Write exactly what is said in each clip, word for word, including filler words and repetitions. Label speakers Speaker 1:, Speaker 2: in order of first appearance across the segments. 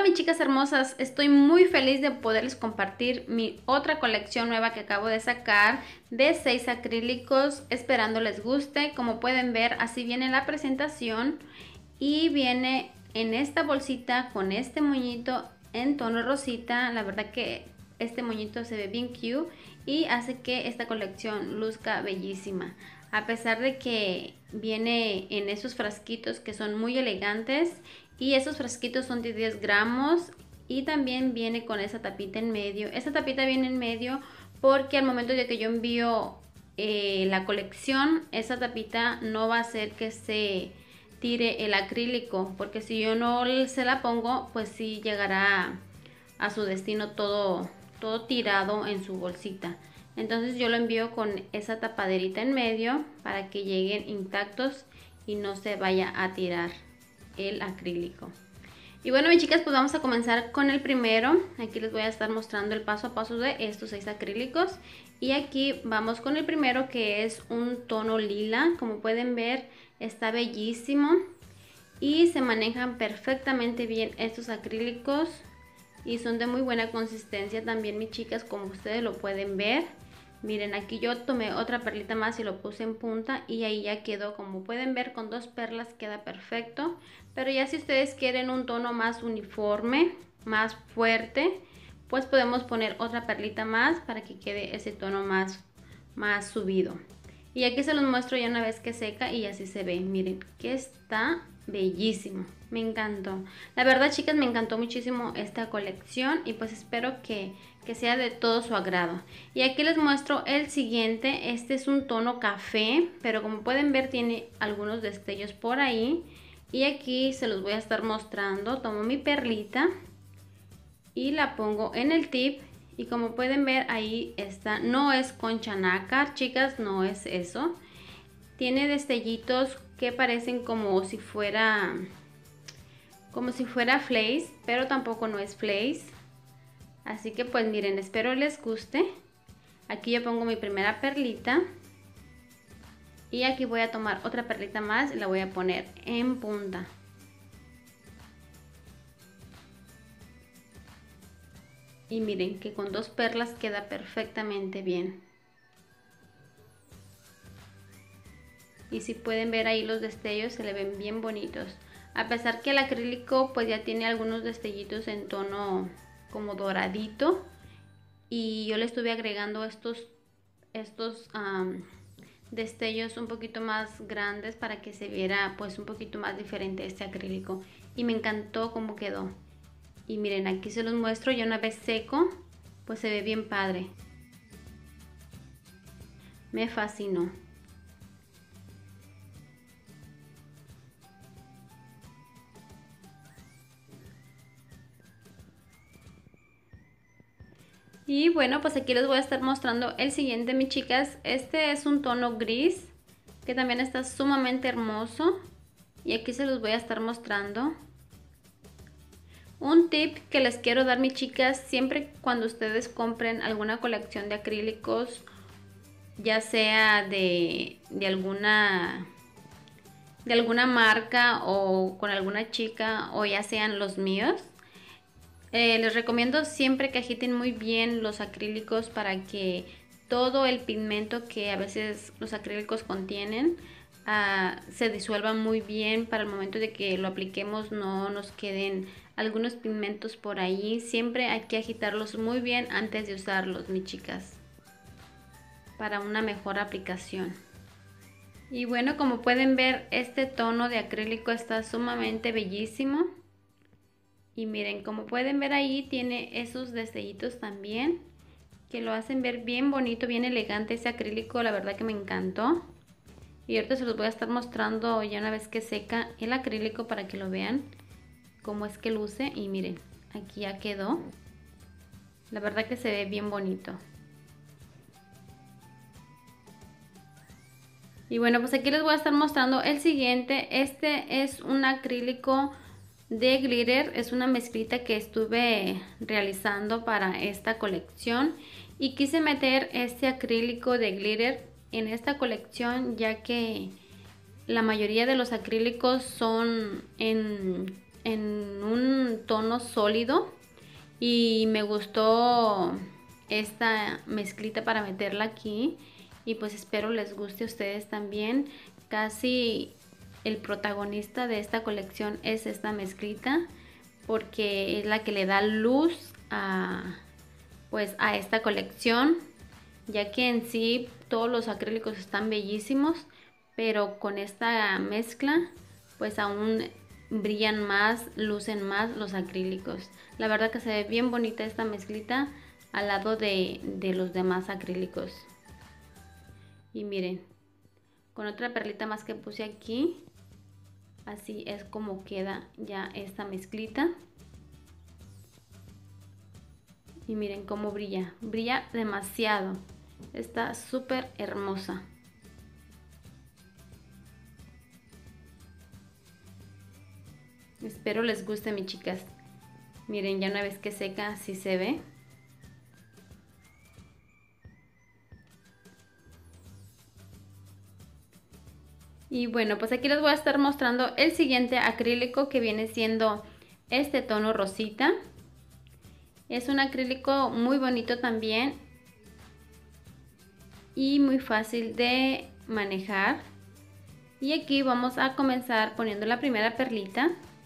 Speaker 1: Hola mis chicas hermosas, estoy muy feliz de poderles compartir mi otra colección nueva que acabo de sacar de seis acrílicos, esperando les guste. Como pueden ver, así viene la presentación y viene en esta bolsita con este moñito en tono rosita. La verdad que este moñito se ve bien cute y hace que esta colección luzca bellísima. A pesar de que viene en esos frasquitos que son muy elegantes, y esos frasquitos son de diez gramos, y también viene con esa tapita en medio. Esta tapita viene en medio porque al momento de que yo envío eh, la colección, esa tapita no va a hacer que se tire el acrílico, porque si yo no se la pongo, pues sí llegará a su destino todo, todo tirado en su bolsita. Entonces yo lo envío con esa tapaderita en medio para que lleguen intactos y no se vaya a tirar el acrílico. Y bueno, mis chicas, pues vamos a comenzar con el primero. Aquí les voy a estar mostrando el paso a paso de estos seis acrílicos. Y aquí vamos con el primero, que es un tono lila. Como pueden ver, está bellísimo y se manejan perfectamente bien estos acrílicos y son de muy buena consistencia también, mis chicas, como ustedes lo pueden ver. Miren, aquí yo tomé otra perlita más y lo puse en punta y ahí ya quedó. Como pueden ver, con dos perlas queda perfecto. Pero ya si ustedes quieren un tono más uniforme, más fuerte, pues podemos poner otra perlita más para que quede ese tono más, más subido. Y aquí se los muestro ya una vez que seca y así se ve. Miren que está bellísimo, me encantó. La verdad, chicas, me encantó muchísimo esta colección y pues espero que, que sea de todo su agrado. Y aquí les muestro el siguiente. Este es un tono café, pero como pueden ver tiene algunos destellos por ahí. Y aquí se los voy a estar mostrando. Tomo mi perlita y la pongo en el tip. Y como pueden ver, ahí está. No es concha nácar, chicas, no es eso. Tiene destellitos que parecen como si fuera como si fuera flakes, pero tampoco no es flakes. Así que pues miren, espero les guste. Aquí yo pongo mi primera perlita y aquí voy a tomar otra perlita más y la voy a poner en punta. Y miren que con dos perlas queda perfectamente bien. Y si pueden ver ahí los destellos, se le ven bien bonitos. A pesar que el acrílico pues ya tiene algunos destellitos en tono como doradito. Y yo le estuve agregando estos, estos um, destellos un poquito más grandes para que se viera pues un poquito más diferente este acrílico. Y me encantó cómo quedó. Y miren, aquí se los muestro ya una vez seco, pues se ve bien padre. Me fascinó. Y bueno, pues aquí les voy a estar mostrando el siguiente, mis chicas. Este es un tono gris que también está sumamente hermoso. Y aquí se los voy a estar mostrando. Un tip que les quiero dar, mis chicas, siempre cuando ustedes compren alguna colección de acrílicos, ya sea de, de alguna de alguna marca o con alguna chica o ya sean los míos, eh, les recomiendo siempre que agiten muy bien los acrílicos para que todo el pigmento que a veces los acrílicos contienen Uh, se disuelva muy bien, para el momento de que lo apliquemos no nos queden algunos pigmentos por ahí. Siempre hay que agitarlos muy bien antes de usarlos, mis chicas, para una mejor aplicación. Y bueno, como pueden ver, este tono de acrílico está sumamente bellísimo. Y miren, como pueden ver ahí, tiene esos destellitos también que lo hacen ver bien bonito, bien elegante ese acrílico. La verdad que me encantó. Y ahorita se los voy a estar mostrando ya una vez que seca el acrílico para que lo vean cómo es que luce. Y miren, aquí ya quedó. La verdad que se ve bien bonito. Y bueno, pues aquí les voy a estar mostrando el siguiente. Este es un acrílico de glitter. Es una mezclita que estuve realizando para esta colección. Y quise meter este acrílico de glitter en esta colección, ya que la mayoría de los acrílicos son en, en un tono sólido y me gustó esta mezclita para meterla aquí y pues espero les guste a ustedes también. Casi el protagonista de esta colección es esta mezclita porque es la que le da luz a pues a esta colección, ya que en sí todos los acrílicos están bellísimos, pero con esta mezcla pues aún brillan más, lucen más los acrílicos. La verdad que se ve bien bonita esta mezclita al lado de, de los demás acrílicos. Y miren, con otra perlita más que puse aquí, así es como queda ya esta mezclita. Y miren cómo brilla, brilla demasiado, está súper hermosa. Espero les guste, mis chicas. Miren, ya una vez que seca así se ve. Y bueno, pues aquí les voy a estar mostrando el siguiente acrílico, que viene siendo este tono rosita. Es un acrílico muy bonito también y muy fácil de manejar. Y aquí vamos a comenzar poniendo la primera perlita.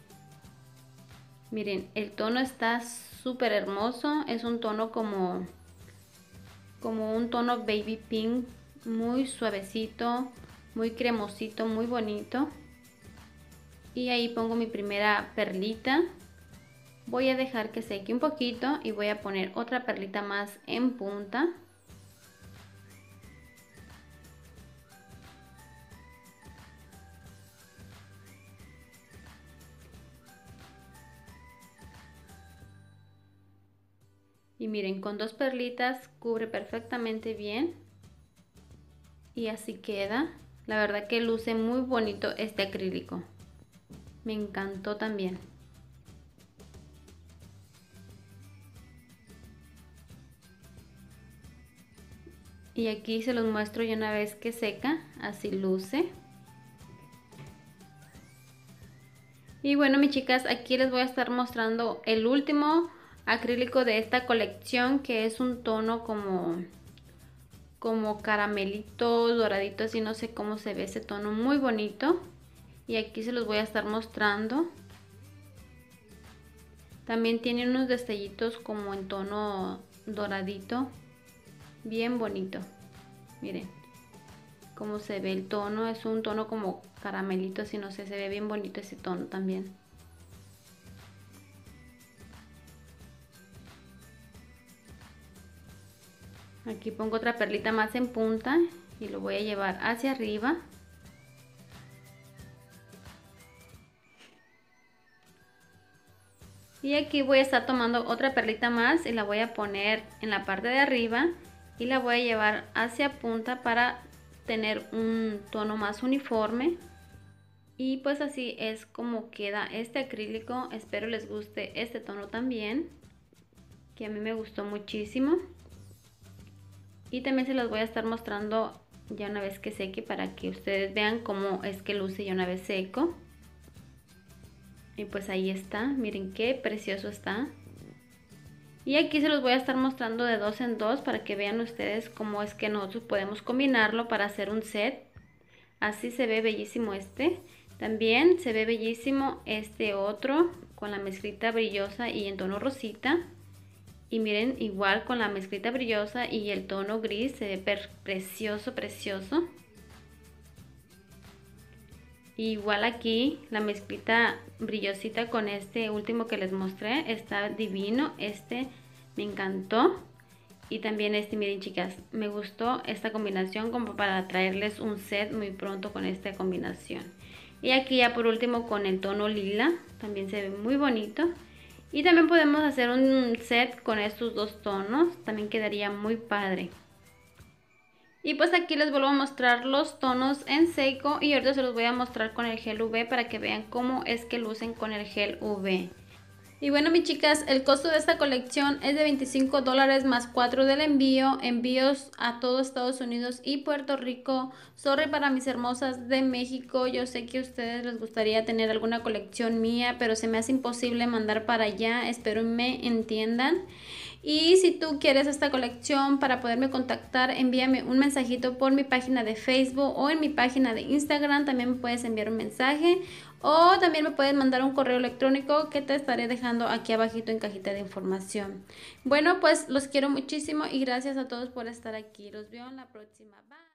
Speaker 1: Miren, el tono está súper hermoso, es un tono como, como un tono baby pink, muy suavecito, muy cremosito, muy bonito. Y ahí pongo mi primera perlita. Voy a dejar que seque un poquito y voy a poner otra perlita más en punta. Y miren, con dos perlitas cubre perfectamente bien. Y así queda. La verdad que luce muy bonito este acrílico. Me encantó también. Y aquí se los muestro ya una vez que seca, así luce. Y bueno, mis chicas, aquí les voy a estar mostrando el último acrílico de esta colección, que es un tono como, como caramelito, doradito, así no sé cómo se ve ese tono, muy bonito. Y aquí se los voy a estar mostrando. También tiene unos destellitos como en tono doradito, bien bonito. Miren cómo se ve el tono, es un tono como caramelito, así no sé, se ve bien bonito ese tono también. Aquí pongo otra perlita más en punta y lo voy a llevar hacia arriba. Y aquí voy a estar tomando otra perlita más y la voy a poner en la parte de arriba y la voy a llevar hacia punta para tener un tono más uniforme. Y pues así es como queda este acrílico. Espero les guste este tono también, que a mí me gustó muchísimo. Y también se los voy a estar mostrando ya una vez que seque, para que ustedes vean cómo es que luce ya una vez seco. Y pues ahí está, miren qué precioso está. Y aquí se los voy a estar mostrando de dos en dos para que vean ustedes cómo es que nosotros podemos combinarlo para hacer un set. Así se ve bellísimo este. También se ve bellísimo este otro con la mezclita brillosa y en tono rosita. Y miren, igual con la mezclita brillosa y el tono gris, se ve precioso, precioso. Igual aquí la mezclita brillosita con este último que les mostré, está divino, este me encantó. Y también este, miren chicas, me gustó esta combinación como para traerles un set muy pronto con esta combinación. Y aquí ya por último con el tono lila, también se ve muy bonito. Y también podemos hacer un set con estos dos tonos, también quedaría muy padre. Y pues aquí les vuelvo a mostrar los tonos en seco y ahorita se los voy a mostrar con el gel U V para que vean cómo es que lucen con el gel U V. Y bueno, mis chicas, el costo de esta colección es de veinticinco dólares más cuatro del envío. Envíos a todo Estados Unidos y Puerto Rico. Sorry para mis hermosas de México. Yo sé que a ustedes les gustaría tener alguna colección mía, pero se me hace imposible mandar para allá. Espero me entiendan. Y si tú quieres esta colección, para poderme contactar, envíame un mensajito por mi página de Facebook o en mi página de Instagram. También me puedes enviar un mensaje o también me puedes mandar un correo electrónico que te estaré dejando aquí abajito en cajita de información. Bueno, pues los quiero muchísimo y gracias a todos por estar aquí. Los veo en la próxima. Bye.